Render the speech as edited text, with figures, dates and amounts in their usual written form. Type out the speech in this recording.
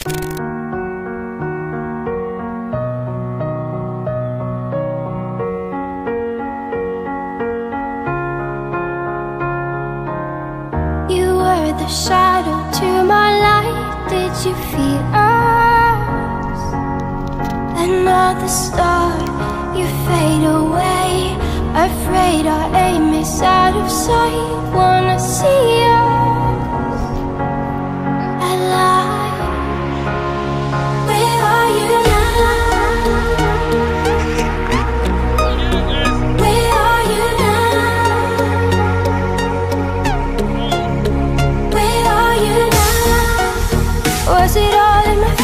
The shadow to my light, did you feel us? Another star, you fade away. Afraid our aim is out of sight. Wanna see us alive. Where are you now? Where are you now? Was it all in my